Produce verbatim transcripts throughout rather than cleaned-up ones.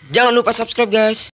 Jangan lupa subscribe guys.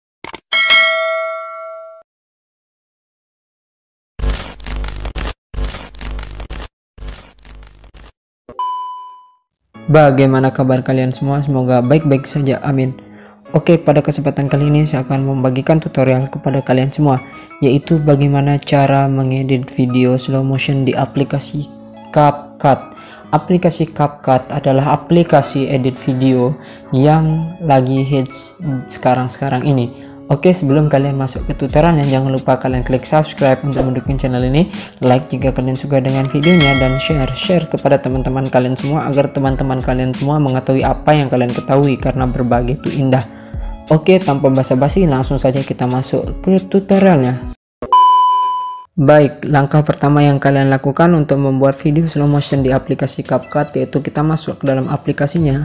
Bagaimana kabar kalian semua? Semoga baik-baik saja, amin. Oke, pada kesempatan kali ini saya akan membagikan tutorial kepada kalian semua, yaitu bagaimana cara mengedit video slow motion di aplikasi CapCut. Aplikasi CapCut adalah aplikasi edit video yang lagi hits sekarang-sekarang ini. Oke, sebelum kalian masuk ke tutorialnya, jangan lupa kalian klik subscribe untuk mendukung channel ini, like jika kalian suka dengan videonya, dan share share kepada teman-teman kalian semua agar teman-teman kalian semua mengetahui apa yang kalian ketahui, karena berbagi itu indah. Oke, tanpa basa-basi langsung saja kita masuk ke tutorialnya. Baik, langkah pertama yang kalian lakukan untuk membuat video slow motion di aplikasi CapCut yaitu kita masuk ke dalam aplikasinya.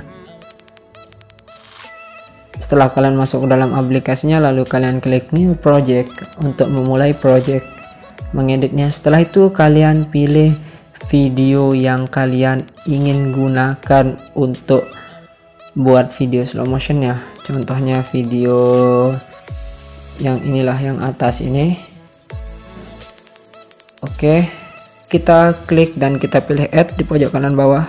Setelah kalian masuk ke dalam aplikasinya, lalu kalian klik new project untuk memulai project mengeditnya. Setelah itu kalian pilih video yang kalian ingin gunakan untuk buat video slow motionnya. Contohnya video yang inilah, yang atas ini. Oke, kita klik dan kita pilih add di pojok kanan bawah.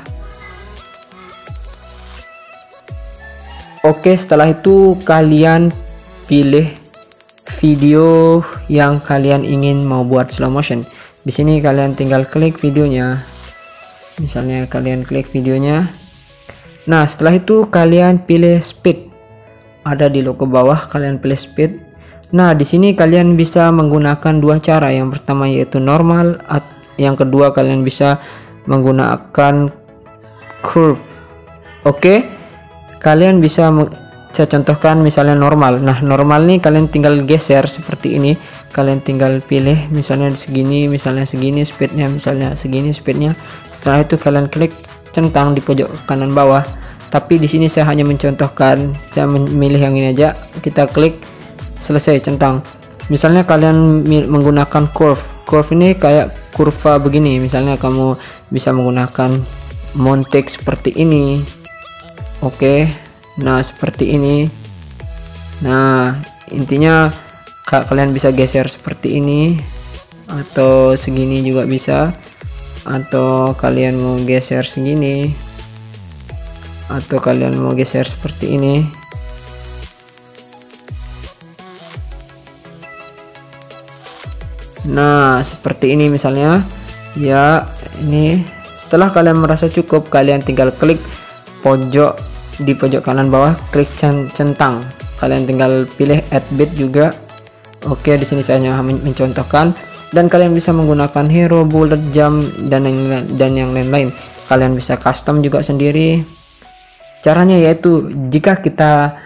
Oke, setelah itu kalian pilih video yang kalian ingin mau buat slow motion. Di sini kalian tinggal klik videonya. Misalnya kalian klik videonya. Nah, setelah itu kalian pilih speed. Ada di logo bawah, kalian pilih speed. Nah, di sini kalian bisa menggunakan dua cara. Yang pertama yaitu normal, yang kedua kalian bisa menggunakan curve. Oke. Kalian bisa, saya contohkan misalnya normal. Nah, normal nih kalian tinggal geser seperti ini. Kalian tinggal pilih misalnya segini, misalnya segini speednya, misalnya segini speednya. Setelah itu kalian klik centang di pojok kanan bawah. Tapi di sini saya hanya mencontohkan, saya memilih yang ini aja. Kita klik selesai, centang. Misalnya kalian menggunakan curve. Curve ini kayak kurva begini. Misalnya kamu bisa menggunakan montage seperti ini. Oke, nah seperti ini. Nah, intinya kalian bisa geser seperti ini, atau segini juga bisa, atau kalian mau geser segini, atau kalian mau geser seperti ini. Nah, seperti ini misalnya. Ya, ini setelah kalian merasa cukup, kalian tinggal klik pojok di pojok kanan bawah, klik centang. Kalian tinggal pilih add bit juga. Oke, di sini saya hanya mencontohkan, dan kalian bisa menggunakan hero, bullet, jump, dan yang dan yang lain-lain. Kalian bisa custom juga sendiri. Caranya yaitu jika kita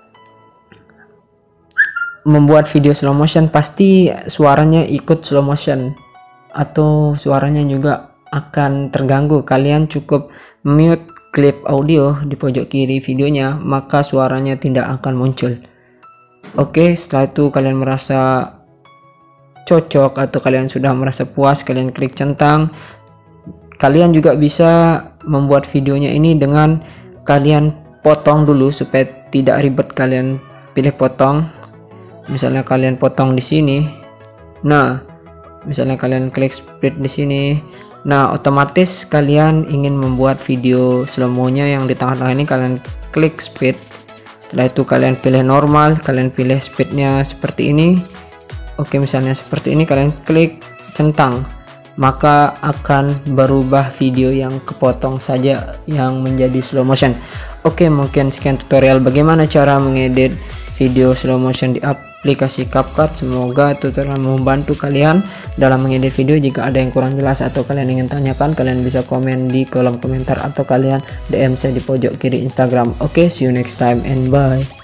membuat video slow motion, pasti suaranya ikut slow motion atau suaranya juga akan terganggu. Kalian cukup mute klip audio di pojok kiri videonya, maka suaranya tidak akan muncul. Oke, setelah itu kalian merasa cocok atau kalian sudah merasa puas, kalian klik centang. Kalian juga bisa membuat videonya ini dengan kalian potong dulu supaya tidak ribet. Kalian pilih potong. Misalnya kalian potong di sini. Nah, misalnya kalian klik split di sini. Nah, otomatis kalian ingin membuat video slow mo-nya yang di tengah-tengah ini, kalian klik speed. Setelah itu kalian pilih normal, kalian pilih speednya seperti ini. Oke, misalnya seperti ini, kalian klik centang, maka akan berubah video yang kepotong saja yang menjadi slow motion. Oke, mungkin sekian tutorial bagaimana cara mengedit video slow motion di aplikasi CapCut. Semoga tutorial membantu kalian dalam mengedit video. Jika ada yang kurang jelas atau kalian ingin tanyakan, kalian bisa komen di kolom komentar atau kalian D M saya di pojok kiri Instagram. Oke, see you next time and bye.